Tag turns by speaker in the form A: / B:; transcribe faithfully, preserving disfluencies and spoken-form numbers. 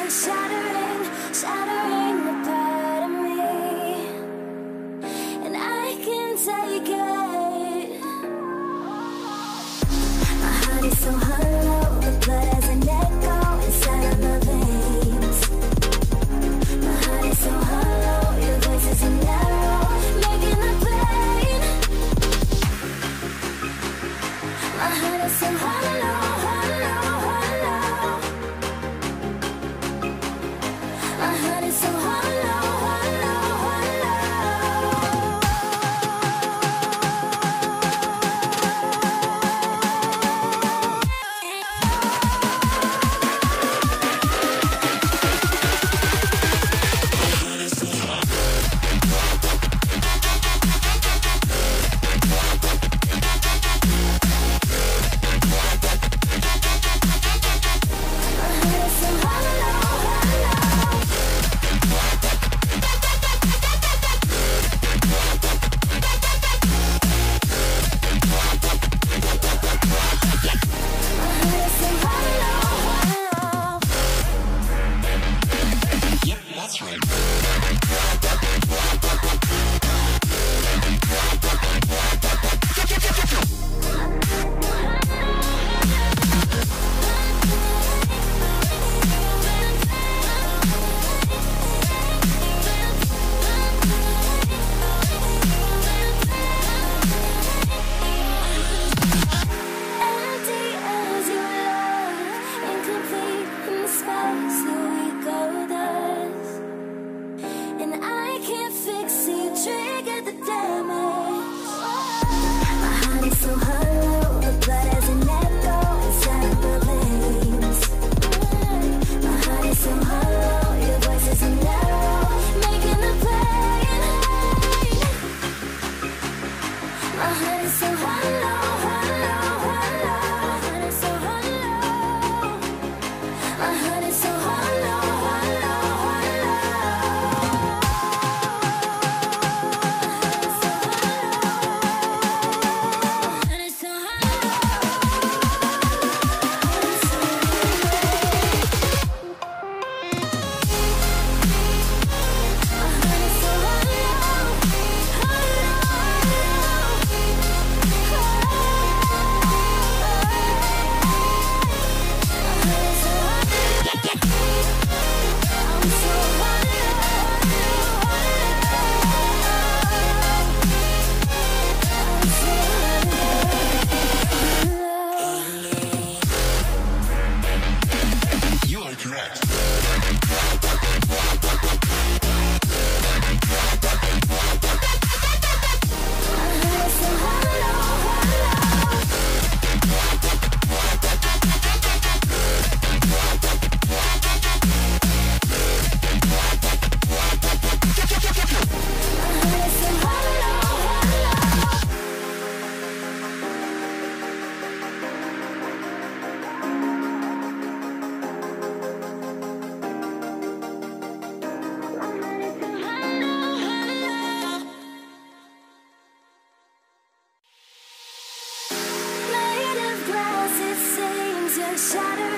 A: shattering, shattering a part of me, and I can take it. My heart is so hollow, the blood has an echo inside of my veins. My heart is so hollow, your voice is an arrow, making the pain. My heart is so hollow, hollow, hollow. My heart is so hollow, hollow, hollow. Shatter